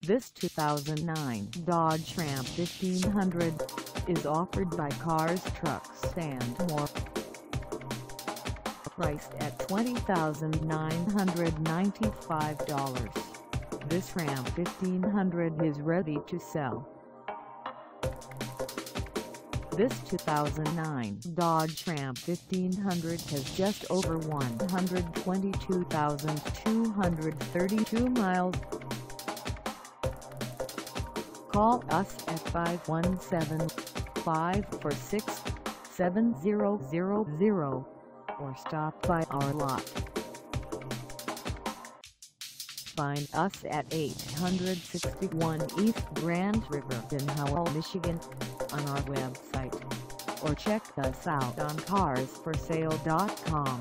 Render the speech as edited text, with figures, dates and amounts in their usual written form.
This 2009 Dodge Ram 1500 is offered by Cars Trucks and More. Priced at $20,995, this Ram 1500 is ready to sell. This 2009 Dodge Ram 1500 has just over 122,232 miles. Call us at 517-546-7000 or stop by our lot. Find us at 861 East Grand River in Howell, Michigan on our website, or check us out on carsforsale.com.